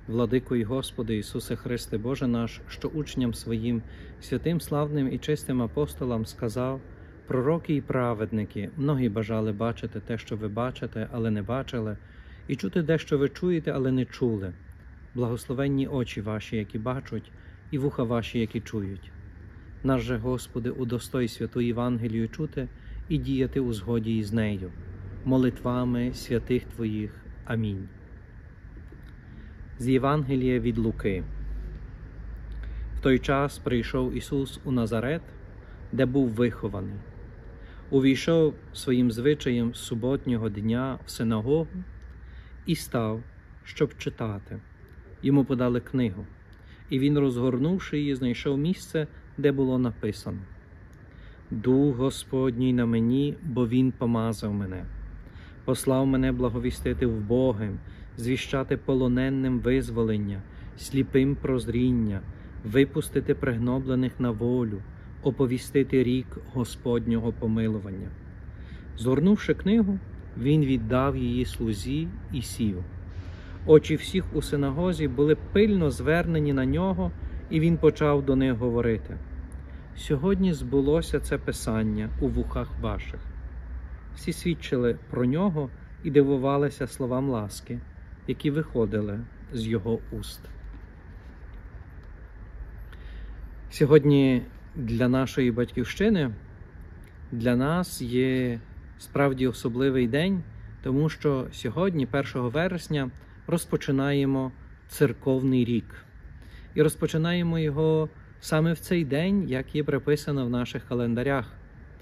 Владико і Господи Ісусе Христе, Боже наш, що учням своїм, святим, славним і чистим апостолам сказав: пророки і праведники, многі бажали бачити те, що ви бачите, але не бачили, і чути дещо ви чуєте, але не чули. Благословенні очі ваші, які бачать, і вуха ваші, які чують. Наш же, Господи, удостой святу Євангелію чути і діяти у згоді із нею. Молитвами святих Твоїх. Амінь. З Євангелія від Луки. В той час прийшов Ісус у Назарет, де був вихований. Увійшов своїм звичаєм суботнього дня в синагогу і став, щоб читати. Йому подали книгу, і він, розгорнувши її, знайшов місце, де було написано: «Дух Господній на мені, бо Він помазав мене. Послав мене благовістити вбогим, звіщати полоненним визволення, сліпим прозріння, випустити пригноблених на волю, оповістити рік Господнього помилування». Згорнувши книгу, він віддав її слузі і сів. Очі всіх у синагозі були пильно звернені на нього, і він почав до них говорити: «Сьогодні збулося це писання у вухах ваших». Всі свідчили про нього і дивувалися словам ласки, які виходили з його уст. Сьогодні для нашої батьківщини, для нас є справді особливий день, тому що сьогодні, 1 вересня, розпочинаємо церковний рік. І розпочинаємо його саме в цей день, як є приписано в наших календарях.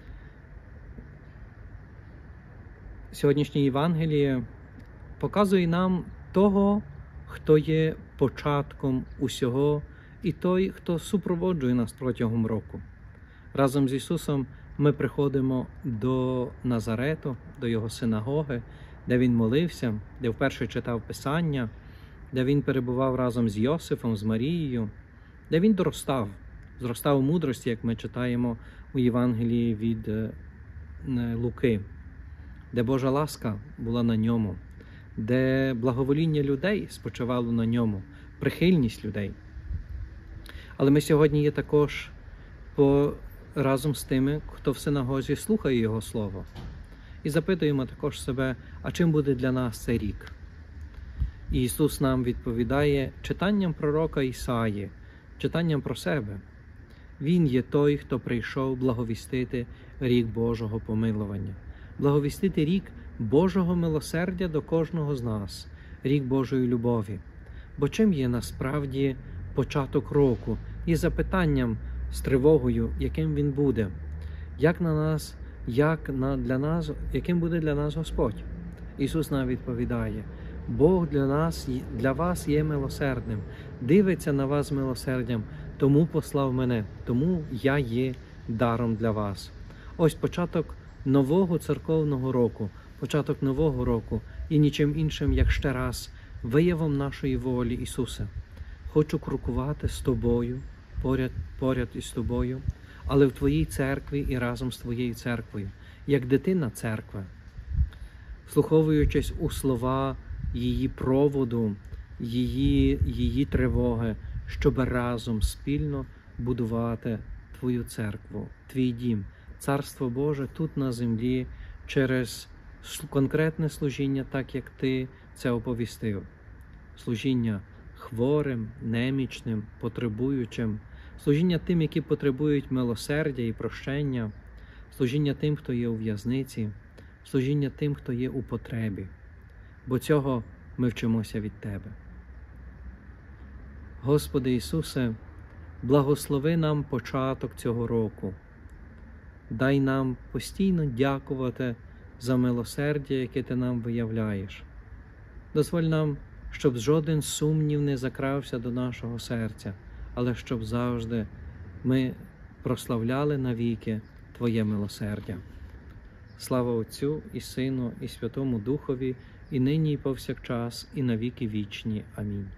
Сьогоднішнє Євангеліє показує нам того, хто є початком усього, і той, хто супроводжує нас протягом року. Разом з Ісусом ми приходимо до Назарету, до Його синагоги, де Він молився, де вперше читав Писання, де Він перебував разом з Йосифом, з Марією, де Він зростав у мудрості, як ми читаємо у Євангелії від Луки, де Божа ласка була на ньому, де благовоління людей спочивало на ньому, прихильність людей. Але ми сьогодні є також разом з тими, хто в синагозі слухає Його Слово. І запитуємо також себе, а чим буде для нас цей рік? І Ісус нам відповідає читанням пророка Ісаї, читанням про себе. Він є той, хто прийшов благовістити рік Божого помилування, благовістити рік Божого милосердя до кожного з нас, рік Божої любові. Бо чим є насправді початок року? І запитанням, з тривогою, яким він буде, яким буде для нас Господь. Ісус нам відповідає: Бог для вас є милосердним, дивиться на вас з милосердям, тому послав мене, тому я є даром для вас. Ось початок нового церковного року, початок нового року і нічим іншим, як ще раз, виявом нашої волі, Ісусе. Хочу крокувати з Тобою, поряд із Тобою, але в Твоїй церкві і разом з Твоєю церквою, як дитина церкви, вслуховуючись у слова її проводу, її тривоги, щоб разом спільно будувати Твою церкву, Твій дім, Царство Боже тут на землі через конкретне служіння, так як Ти це оповістив. Служіння хворим, немічним, потребуючим, служіння тим, які потребують милосердя і прощення, служіння тим, хто є у в'язниці, служіння тим, хто є у потребі. Бо цього ми вчимося від Тебе. Господи Ісусе, благослови нам початок цього року. Дай нам постійно дякувати за милосердя, яке Ти нам виявляєш. Дозволь нам, щоб жоден сумнів не закрався до нашого серця, але щоб завжди ми прославляли навіки Твоє милосердя. Слава Отцю і Сину, і Святому Духові, і нині, і повсякчас, і навіки вічні. Амінь.